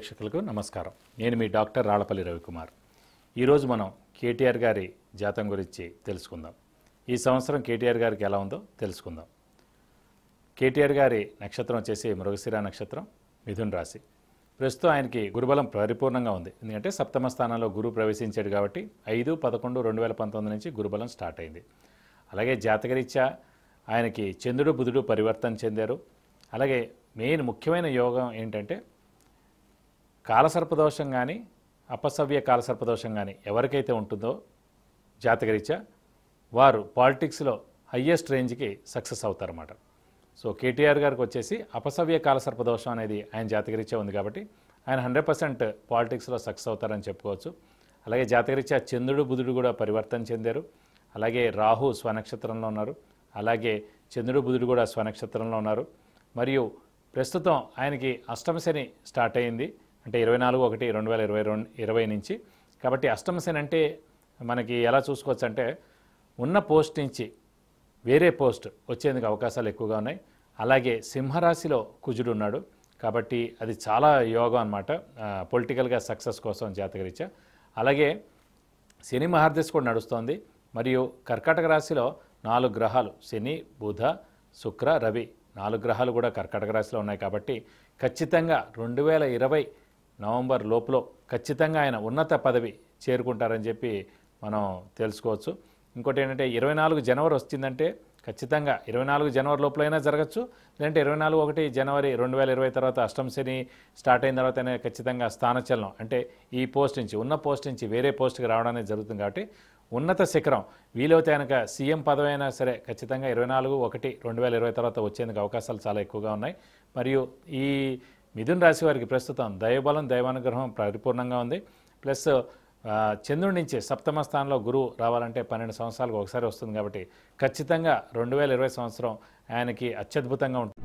ప్రేక్షకులకు నమస్కారం. నేను మీ డాక్టర్ రాళ్లపల్లి రవికుమార్. ఈరోజు మనం కేటీఆర్ గారి జాతకం గురించి తెలుసుకుందాం. ఈ సంవత్సరం కేటీఆర్ గారికి ఎలా ఉందో తెలుసుకుందాం. కేటీఆర్ గారి నక్షత్రం వచ్చేసి మృగశిర నక్షత్రం, మిథున రాశి. ప్రస్తుతం ఆయనకి గురుబలం పరిపూర్ణంగా ఉంది. ఎందుకంటే సప్తమ స్థానంలో గురువు ప్రవేశించాడు కాబట్టి 5-11-2019 నుంచి గురుబలం స్టార్ట్ అయింది. అలాగే జాతకరీత్యా ఆయనకి చంద్రుడు బుధుడు పరివర్తన చెందారు. అలాగే మెయిన్ ముఖ్యమైన యోగం ఏంటంటే కాలసర్పదోషం కానీ అపసవ్య కాలసర్పదోషం కానీ ఎవరికైతే ఉంటుందో జాతకరీత్యా వారు పాలిటిక్స్లో హయ్యెస్ట్ రేంజ్కి సక్సెస్ అవుతారన్నమాట. సో కేటీఆర్ గారికి వచ్చేసి అపసవ్య కాలసర్పదోషం అనేది ఆయన జాతకరీత్యా ఉంది కాబట్టి ఆయన 100% పాలిటిక్స్లో సక్సెస్ అవుతారని చెప్పుకోవచ్చు. అలాగే జాతకరీత్యా చంద్రుడు బుధుడు కూడా పరివర్తన చెందారు. అలాగే రాహు స్వనక్షత్రంలో ఉన్నారు. అలాగే చంద్రుడు బుధుడు కూడా స్వనక్షత్రంలో ఉన్నారు. మరియు ప్రస్తుతం ఆయనకి అష్టమ శని స్టార్ట్ అయింది, అంటే 24/1/2020 నుంచి. కాబట్టి అష్టమ శని అంటే మనకి ఎలా చూసుకోవచ్చు అంటే ఉన్న పోస్ట్ నుంచి వేరే పోస్ట్ వచ్చేందుకు అవకాశాలు ఎక్కువగా ఉన్నాయి. అలాగే సింహరాశిలో కుజుడు ఉన్నాడు కాబట్టి అది చాలా యోగం అన్నమాట పొలిటికల్గా సక్సెస్ కోసం జాతకరీత్యా. అలాగే శని మహర్దశ కూడా నడుస్తోంది. మరియు కర్కాటక రాశిలో 4 గ్రహాలు శని, బుధ, శుక్ర, రవి 4 గ్రహాలు కూడా కర్కాటక రాశిలో ఉన్నాయి కాబట్టి ఖచ్చితంగా 2020 నవంబర్ లోపల ఖచ్చితంగా ఆయన ఉన్నత పదవి చేరుకుంటారని చెప్పి మనం తెలుసుకోవచ్చు. ఇంకోటి ఏంటంటే 24 జనవరి వచ్చిందంటే ఖచ్చితంగా 24 జనవరి లోపలైనా జరగచ్చు, లేదంటే 24/1/2020 తర్వాత అష్టమ శని స్టార్ట్ అయిన తర్వాతనే ఖచ్చితంగా స్థానచలనం, అంటే ఈ పోస్ట్ నుంచి ఉన్న పోస్ట్ నుంచి వేరే పోస్ట్కి రావడం అనేది జరుగుతుంది. కాబట్టి ఉన్నత శిఖరం వీలైతే కనుక సీఎం పదవి అయినా సరే ఖచ్చితంగా 24/1/2020 తర్వాత వచ్చేందుకు అవకాశాలు చాలా ఎక్కువగా ఉన్నాయి. మరియు ఈ మిథున రాశి వారికి ప్రస్తుతం దైవబలం దైవానుగ్రహం పరిపూర్ణంగా ఉంది. ప్లస్ చంద్రుడి నుంచి సప్తమ స్థానంలో గురువు రావాలంటే 12 సంవత్సరాలకు ఒకసారి వస్తుంది కాబట్టి ఖచ్చితంగా 2020 సంవత్సరం ఆయనకి అత్యద్భుతంగా ఉంటుంది.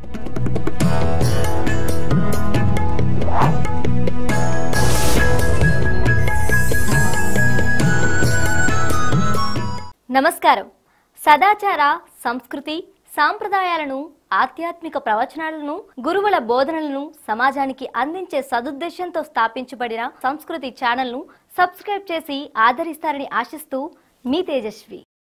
నమస్కారం. సదాచార, సంస్కృతి, సాంప్రదాయాలను, ఆధ్యాత్మిక ప్రవచనాలను, గురువుల బోధనలను సమాజానికి అందించే సదుద్దేశంతో స్థాపించబడిన సంస్కృతి ఛానల్ను సబ్స్క్రైబ్ చేసి ఆదరిస్తారని ఆశిస్తూ మీ తేజస్వి.